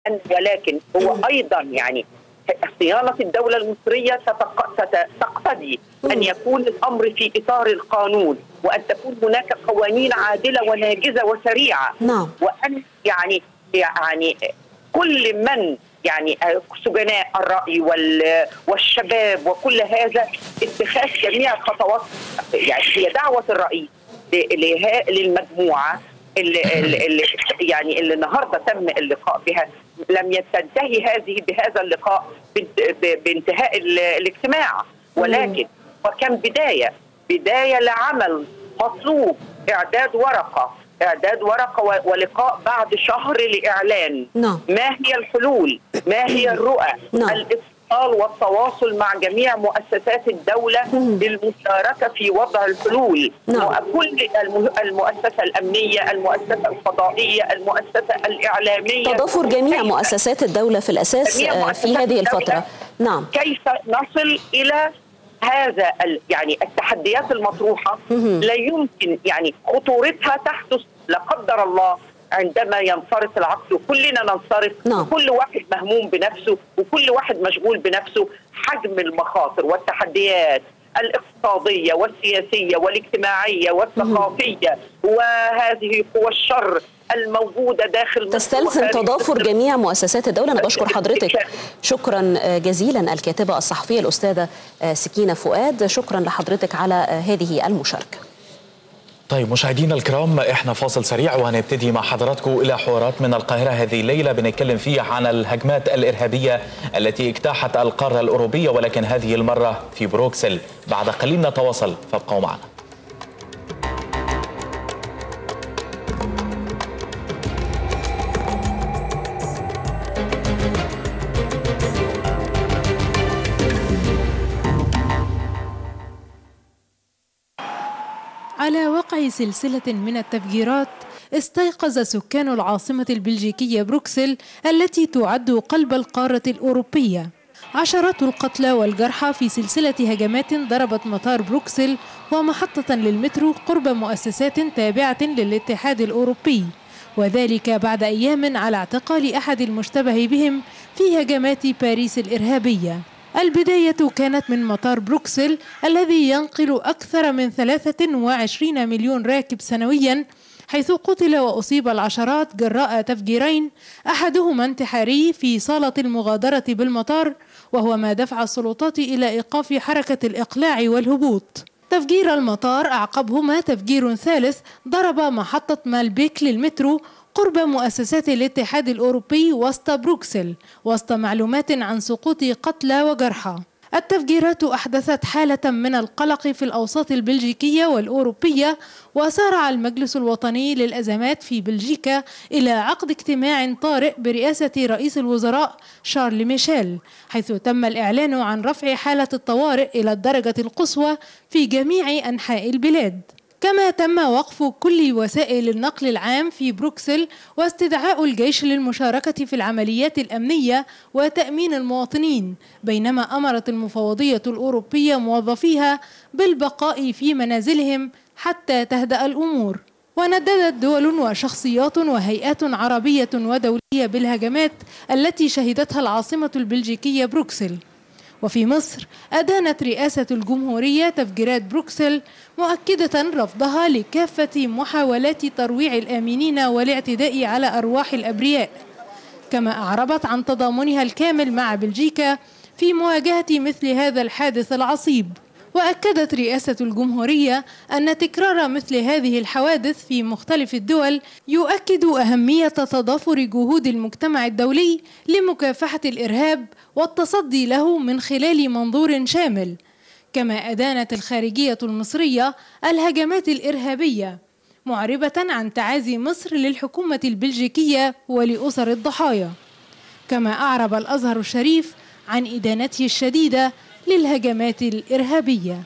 ولكن هو أيضا يعني صيانة الدولة المصرية تقتضي أن يكون الأمر في إطار القانون، وأن تكون هناك قوانين عادلة وناجزة وسريعة. وأن يعني كل من يعني سجناء الرأي والشباب وكل هذا اتخاذ جميع الخطوات. يعني هي دعوة الرئيس للمجموعة اللي النهارده تم اللقاء بها، لم تنتهي هذه بهذا اللقاء بانتهاء الاجتماع، ولكن وكان بداية لعمل مطلوب إعداد ورقة ولقاء بعد شهر لإعلان ما هي الحلول، ما هي الرؤى، الاتصال والتواصل مع جميع مؤسسات الدولة للمشاركة في وضع الحلول. كل المؤسسة الأمنية، المؤسسة القضائية، المؤسسة الإعلامية، تضافر جميع مؤسسات الدولة في الأساس في هذه الفترة. كيف نصل إلى هذا يعني التحديات المطروحة لا يمكن يعني خطورتها تحدث لا قدر الله عندما ينصرف العقل وكلنا ننصرف، وكل واحد مهموم بنفسه وكل واحد مشغول بنفسه. حجم المخاطر والتحديات الاقتصادية والسياسية والاجتماعية والثقافية وهذه قوى الشر الموجودة داخل تستلزم تضافر جميع مؤسسات الدولة. أنا بشكر حضرتك شكرا جزيلا الكاتبة الصحفية الأستاذة سكينة فؤاد، شكرا لحضرتك على هذه المشاركة. طيب مشاهدينا الكرام، احنا فاصل سريع وهنبتدي مع حضراتكم الى حوارات من القاهره هذه الليله بنتكلم فيه عن الهجمات الارهابيه التي اجتاحت القاره الاوروبيه، ولكن هذه المره في بروكسل. بعد قليل نتواصل، فابقوا معنا. على وقع سلسلة من التفجيرات، استيقظ سكان العاصمة البلجيكية بروكسل التي تعد قلب القارة الأوروبية. عشرات القتلى والجرحى في سلسلة هجمات ضربت مطار بروكسل ومحطة للمترو قرب مؤسسات تابعة للاتحاد الأوروبي، وذلك بعد أيام على اعتقال أحد المشتبه بهم في هجمات باريس الإرهابية. البداية كانت من مطار بروكسل الذي ينقل أكثر من 23 مليون راكب سنويا، حيث قتل وأصيب العشرات جراء تفجيرين، أحدهما انتحاري في صالة المغادرة بالمطار، وهو ما دفع السلطات إلى إيقاف حركة الإقلاع والهبوط. تفجير المطار أعقبهما تفجير ثالث ضرب محطة مالبيك للمترو قرب مؤسسات الاتحاد الأوروبي وسط بروكسل، وسط معلومات عن سقوط قتلى وجرحى. التفجيرات أحدثت حالة من القلق في الأوساط البلجيكية والأوروبية، وسارع المجلس الوطني للأزمات في بلجيكا إلى عقد اجتماع طارئ برئاسة رئيس الوزراء شارل ميشيل، حيث تم الإعلان عن رفع حالة الطوارئ إلى الدرجة القصوى في جميع أنحاء البلاد. كما تم وقف كل وسائل النقل العام في بروكسل واستدعاء الجيش للمشاركة في العمليات الأمنية وتأمين المواطنين، بينما أمرت المفوضية الأوروبية موظفيها بالبقاء في منازلهم حتى تهدأ الأمور. ونددت دول وشخصيات وهيئات عربية ودولية بالهجمات التي شهدتها العاصمة البلجيكية بروكسل. وفي مصر أدانت رئاسة الجمهورية تفجيرات بروكسل، مؤكدة رفضها لكافة محاولات ترويع الآمنين والاعتداء على أرواح الأبرياء، كما أعربت عن تضامنها الكامل مع بلجيكا في مواجهة مثل هذا الحادث العصيب. وأكدت رئاسة الجمهورية أن تكرار مثل هذه الحوادث في مختلف الدول يؤكد أهمية تضافر جهود المجتمع الدولي لمكافحة الإرهاب والتصدي له من خلال منظور شامل. كما أدانت الخارجية المصرية الهجمات الإرهابية، معربة عن تعازي مصر للحكومة البلجيكية ولأسر الضحايا. كما أعرب الأزهر الشريف عن إدانته الشديدة للهجمات الإرهابية.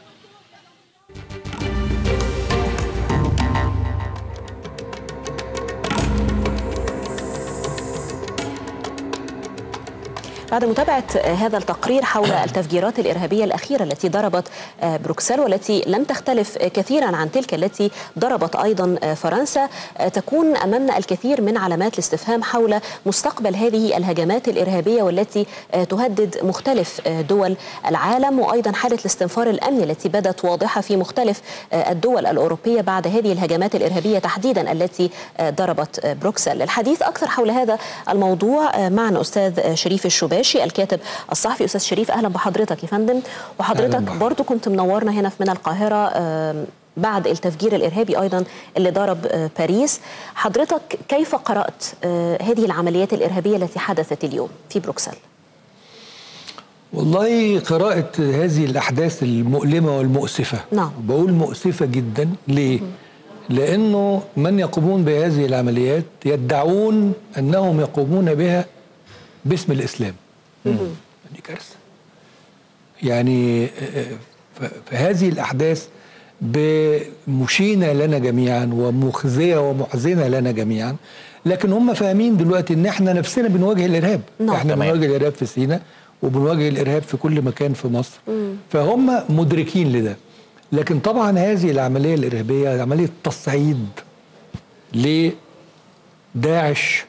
بعد متابعة هذا التقرير حول التفجيرات الإرهابية الأخيرة التي ضربت بروكسل والتي لم تختلف كثيرا عن تلك التي ضربت أيضا فرنسا، تكون أمامنا الكثير من علامات الاستفهام حول مستقبل هذه الهجمات الإرهابية والتي تهدد مختلف دول العالم، وأيضا حالة الاستنفار الأمني التي بدت واضحة في مختلف الدول الأوروبية بعد هذه الهجمات الإرهابية تحديدا التي ضربت بروكسل. الحديث أكثر حول هذا الموضوع معنا أستاذ شريف الشباشي الكاتب الصحفي. أستاذ شريف أهلا بحضرتك يا فندم. وحضرتك برضو كنت منورنا هنا من القاهرة بعد التفجير الإرهابي أيضا اللي ضرب باريس. حضرتك كيف قرأت هذه العمليات الإرهابية التي حدثت اليوم في بروكسل؟ والله قراءة هذه الأحداث المؤلمة والمؤسفة. نعم. بقول مؤسفة جدا. ليه؟ لأنه من يقومون بهذه العمليات يدعون أنهم يقومون بها باسم الإسلام. دي كارثة. يعني فهذه الأحداث مشينة لنا جميعا ومخزية ومحزنة لنا جميعا، لكن هم فاهمين دلوقتي ان احنا نفسنا بنواجه الارهاب. احنا بنواجه الارهاب في سيناء وبنواجه الارهاب في كل مكان في مصر. فهم مدركين لده. لكن طبعا هذه العملية الارهابية عملية تصعيد لداعش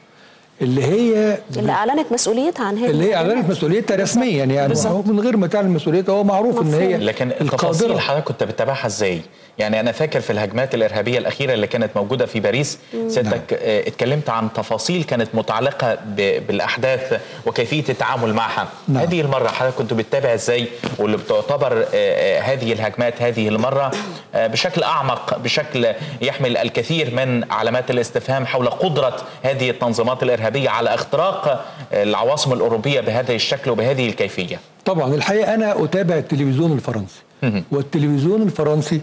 اللي اعلنت مسؤوليتها عن هذه اللي هي اعلنت مسؤوليتها رسميا، يعني من غير ما تعلن مسؤوليتها هو معروف ان هي. لكن التفاصيل حضرتك كنت بتتابعها ازاي؟ يعني انا فاكر في الهجمات الارهابيه الاخيره اللي كانت موجوده في باريس سيادتك اتكلمت عن تفاصيل كانت متعلقه بالاحداث وكيفيه التعامل معها. هذه المره حضرتك كنت بتتابع ازاي واللي بتعتبر هذه الهجمات هذه المره بشكل اعمق، بشكل يحمل الكثير من علامات الاستفهام حول قدره هذه التنظيمات الارهابيه على اختراق العواصم الاوروبيه بهذا الشكل وبهذه الكيفيه؟ طبعا الحقيقه انا اتابع التلفزيون الفرنسي والتلفزيون الفرنسي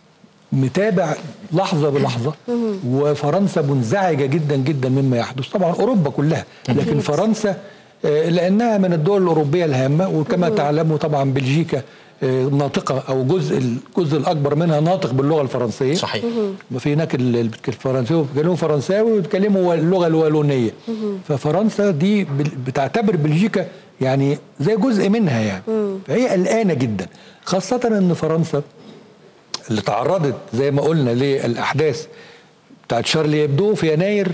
متابع لحظه بلحظه، وفرنسا منزعجه جدا جدا مما يحدث. طبعا اوروبا كلها، لكن فرنسا لانها من الدول الاوروبيه الهامه، وكما تعلموا طبعا بلجيكا ناطقه او الجزء الاكبر منها ناطق باللغه الفرنسيه. صحيح. في هناك الفرنساوي بيتكلموا فرنساوي وبيتكلموا اللغه الوالونيه. ففرنسا دي بتعتبر بلجيكا يعني زي جزء منها يعني. فهي قلقانه جدا، خاصه ان فرنسا اللي تعرضت زي ما قلنا للاحداث بتاعت شارلي إبدو في يناير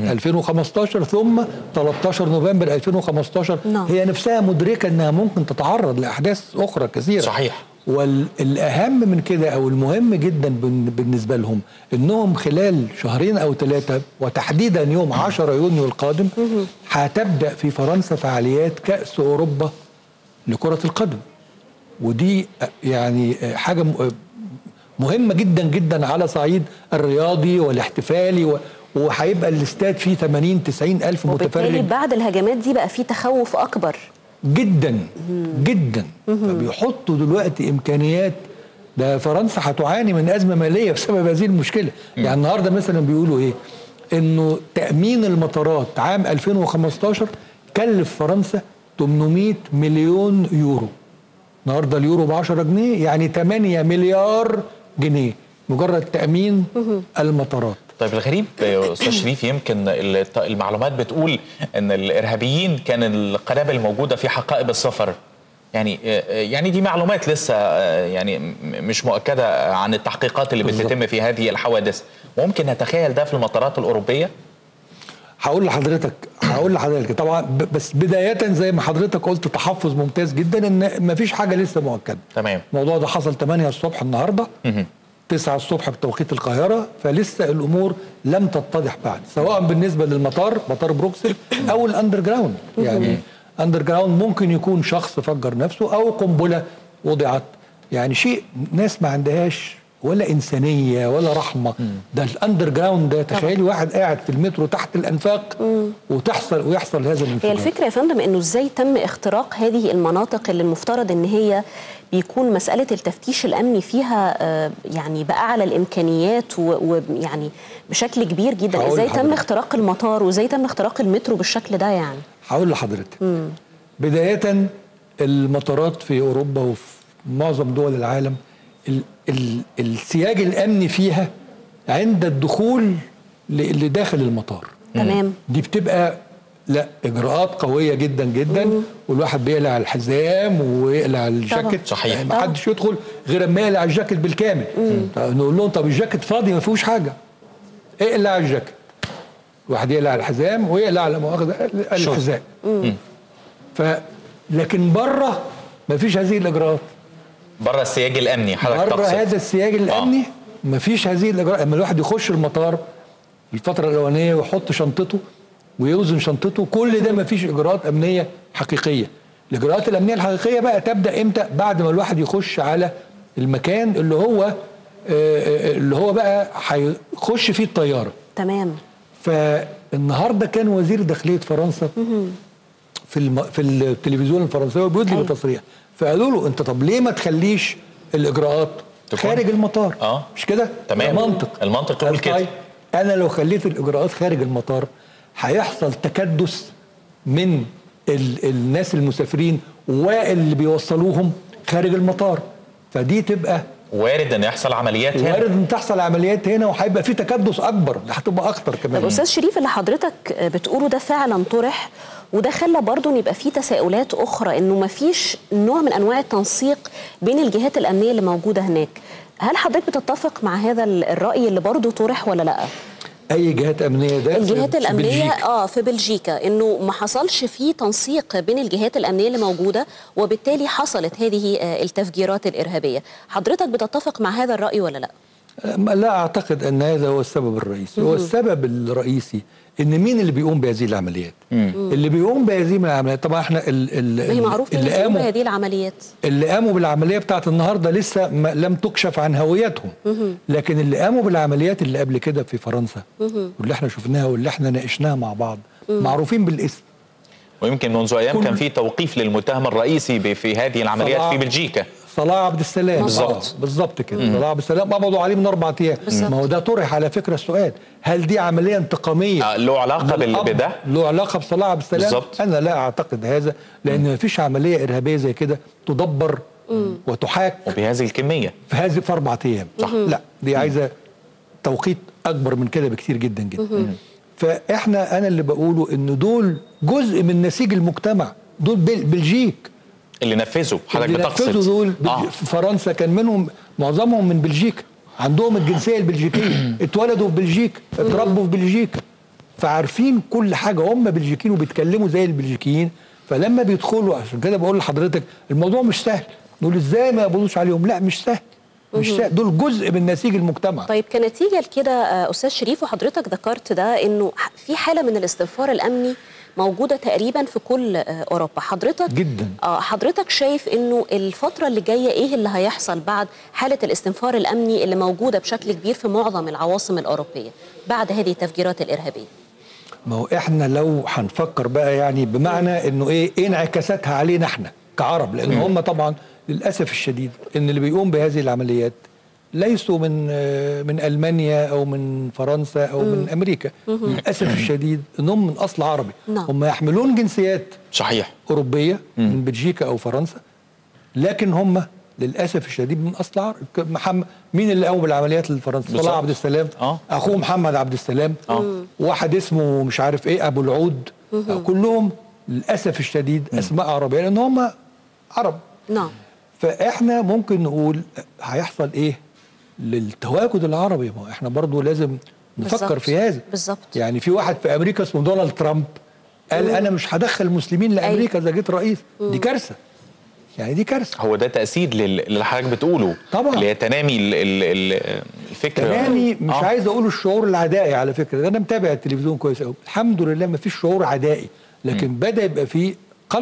2015 ثم 13 نوفمبر 2015 هي نفسها مدركه انها ممكن تتعرض لاحداث اخرى كثيره. صحيح. والاهم من كده او المهم جدا بالنسبه لهم انهم خلال شهرين او 3 وتحديدا يوم 10 يونيو القادم هتبدا في فرنسا فعاليات كاس اوروبا لكره القدم، ودي يعني حاجه مهمة جدا جدا على صعيد الرياضي والاحتفالي، وهيبقى الاستاد فيه 80-90 ألف متفرج. وبالتالي بعد الهجمات دي بقى فيه تخوف أكبر جدا جدا. فبيحطوا دلوقتي إمكانيات. ده فرنسا هتعاني من أزمة مالية بسبب هذه المشكلة. يعني النهاردة مثلا بيقولوا إيه؟ إنه تأمين المطارات عام 2015 كلف فرنسا 800 مليون يورو. النهارده اليورو ب 10 جنيه، يعني 8 مليار جنيه مجرد تأمين المطارات. طيب الغريب يا أستاذ شريف، يمكن المعلومات بتقول أن الإرهابيين كان القنابل موجودة في حقائب السفر. يعني دي معلومات لسه يعني مش مؤكدة عن التحقيقات اللي بتتم في هذه الحوادث. ممكن نتخيل ده في المطارات الأوروبية؟ هقول لحضرتك طبعا، بس بداية زي ما حضرتك قلت تحفظ ممتاز جدا ان مفيش حاجة لسه مؤكدة. تمام. الموضوع ده حصل 8 الصبح النهارده 9 الصبح بتوقيت القاهرة، فلسه الامور لم تتضح بعد، سواء بالنسبة للمطار مطار بروكسل او الاندر جراوند. يعني اندر جراوند ممكن يكون شخص فجر نفسه او قنبلة وضعت، يعني شيء ناس ما عندهاش ولا إنسانية ولا رحمة. ده الأندر جراوند ده، تخيلي واحد قاعد في المترو تحت الأنفاق ويحصل هذا الانفجار. هي الفكرة يا فندم إنه إزاي تم اختراق هذه المناطق اللي المفترض إن هي بيكون مسألة التفتيش الأمني فيها يعني بأعلى الإمكانيات ويعني بشكل كبير جدا. إزاي تم اختراق المطار وإزاي تم اختراق المترو بالشكل ده يعني؟ هقول لحضرتك. بداية المطارات في أوروبا وفي معظم دول العالم السياج الأمني فيها عند الدخول لداخل المطار. تمام. دي بتبقى لا، اجراءات قويه جدا جدا، والواحد بيقلع الحزام ويقلع الجاكيت. صحيح. يعني ما حدش يدخل غير اما يقلع الجاكيت بالكامل. نقول لهم طب الجاكيت فاضي ما فيهوش حاجه، اقلع الجاكيت. واحد يقلع الحزام ويقلع لا مؤاخذه الحزام. لكن بره ما فيش هذه الاجراءات. بره السياج الامني حضرتك بره تقصد؟ هذا السياج الامني ما فيش هذه الاجراءات. اما الواحد يخش المطار الفتره الاولانيه ويحط شنطته ويوزن شنطته، كل ده ما فيش اجراءات امنيه حقيقيه. الاجراءات الامنيه الحقيقيه بقى تبدا امتى؟ بعد ما الواحد يخش على المكان اللي هو بقى هيخش فيه الطياره. تمام. فالنهارده كان وزير داخليه فرنسا في التلفزيون الفرنساوي بيدلي بتصريح، فقالوا له انت طب ليه ما تخليش الاجراءات خارج المطار؟ مش كده؟ تمام. المنطق يقول كده. انا لو خليت الاجراءات خارج المطار هيحصل تكدس من الناس المسافرين واللي بيوصلوهم خارج المطار، فدي تبقى وارد ان يحصل عمليات هنا. وارد ان تحصل عمليات هنا، وهيبقى في تكدس اكبر، هتبقى اخطر كمان. طب استاذ شريف، اللي حضرتك بتقوله ده فعلا طرح، وده خلى برضه ان يبقى في تساؤلات اخرى انه ما فيش نوع من انواع التنسيق بين الجهات الامنيه اللي موجوده هناك. هل حضرتك بتتفق مع هذا الراي اللي برضه طرح ولا لا؟ اي جهات امنيه؟ ده الجهات الامنيه في بلجيكا، انه ما حصلش فيه تنسيق بين الجهات الامنيه اللي موجوده، وبالتالي حصلت هذه التفجيرات الارهابيه. حضرتك بتتفق مع هذا الراي ولا لا؟ لا اعتقد ان هذا هو السبب الرئيسي. هو السبب الرئيسي ان مين اللي بيقوم بهذه العمليات؟ اللي بيقوم بهذه العمليات طبعا احنا هي معروف اللي قاموا بهذه العمليات، اللي قاموا بالعمليه بتاعت النهارده لسه لم تكشف عن هويتهم. لكن اللي قاموا بالعمليات اللي قبل كده في فرنسا واللي احنا شفناها واللي احنا ناقشناها مع بعض معروفين بالاسم. ويمكن منذ ايام كان في توقيف للمتهم الرئيسي في هذه العمليات في بلجيكا، صلاح عبد السلام. بالظبط كده. صلاح عبد السلام قبضوا عليه من 4 ايام. ما هو ده طرح على فكره السؤال، هل دي عمليه انتقاميه له علاقه بده؟ له علاقه بصلاح عبد السلام؟ بالزبط. انا لا اعتقد هذا، لان ما فيش عمليه ارهابيه زي كده تدبر وتحاك وبهذه الكميه في 4 ايام. صح. لا، دي عايزه توقيت اكبر من كده بكتير جدا جدا. انا اللي بقوله ان دول جزء من نسيج المجتمع، دول بلجيك اللي نفذوا. حضرتك بتقصد دول في فرنسا كان منهم معظمهم من بلجيكا، عندهم الجنسيه البلجيكيه، اتولدوا في بلجيكا، اتربوا في بلجيكا، فعارفين كل حاجه، هم بلجيكيين وبيتكلموا زي البلجيكيين. فلما بيدخلوا، عشان كده بقول لحضرتك الموضوع مش سهل. نقول ازاي ما يقبضوش عليهم؟ لا، مش سهل. دول جزء من نسيج المجتمع. طيب كنتيجه لكده استاذ شريف، وحضرتك ذكرت ده انه في حاله من الاستنفار الامني موجوده تقريبا في كل اوروبا. حضرتك جدا حضرتك شايف انه الفتره اللي جايه ايه اللي هيحصل بعد حاله الاستنفار الامني اللي موجوده بشكل كبير في معظم العواصم الاوروبيه بعد هذه التفجيرات الارهابيه؟ ما هو احنا لو هنفكر بقى يعني بمعنى انه ايه انعكاساتها علينا احنا كعرب، لان هم طبعا للاسف الشديد ان اللي بيقوم بهذه العمليات ليسوا من المانيا او من فرنسا او من امريكا. للاسف الشديد انهم من اصل عربي. هم يحملون جنسيات صحيح اوروبيه من بلجيكا او فرنسا، لكن هم للاسف الشديد من اصل عربي. مين اللي قام بالعمليات للفرنسا؟ صلاح عبد السلام، اخوه محمد عبد السلام، واحد اسمه مش عارف ايه ابو العود، كلهم للاسف الشديد اسماء عربيه لان هم عرب. نعم. فاحنا ممكن نقول هيحصل ايه للتواجد العربي؟ ما احنا برضو لازم نفكر في هذا. بالظبط. يعني في واحد في امريكا اسمه دونالد ترامب قال انا مش هدخل المسلمين لامريكا اذا جيت رئيس. دي كارثه، يعني دي كارثه. هو ده تأسيد اللي حضرتك بتقوله طبعا، اللي هي تنامي الفكره. تنامي مش عايز اقول الشعور العدائي على فكره، ده انا متابع التلفزيون كويس قوي الحمد لله، ما فيش شعور عدائي، لكن بدا يبقى في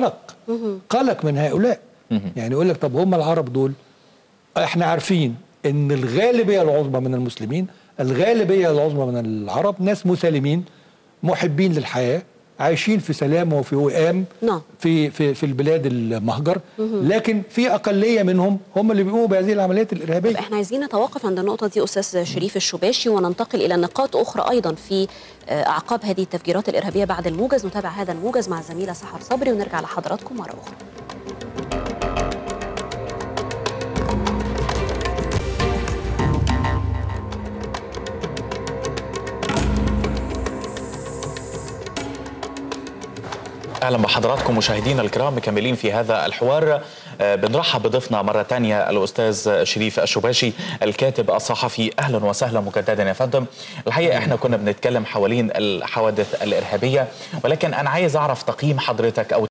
قلق من هؤلاء. يعني يقول لك طب هم العرب دول احنا عارفين ان الغالبيه العظمى من المسلمين، الغالبيه العظمى من العرب ناس مسالمين محبين للحياه، عايشين في سلام وفي وئام في البلاد المهجر، لكن في اقليه منهم هم اللي بيقوموا بهذه العمليات الارهابيه. احنا عايزين نتوقف عند النقطه دي استاذ شريف الشباشي، وننتقل الى نقاط اخرى ايضا في اعقاب هذه التفجيرات الارهابيه بعد الموجز. نتابع هذا الموجز مع الزميله سحر صبري ونرجع لحضراتكم مره اخرى. اهلا بحضراتكم مشاهدينا الكرام، مكملين في هذا الحوار. بنرحب بضيفنا مره ثانيه الاستاذ شريف الشباشي الكاتب الصحفي. اهلا وسهلا مجددا يا فندم. الحقيقه احنا كنا بنتكلم حوالين الحوادث الارهابيه، ولكن انا عايز اعرف تقييم حضرتك او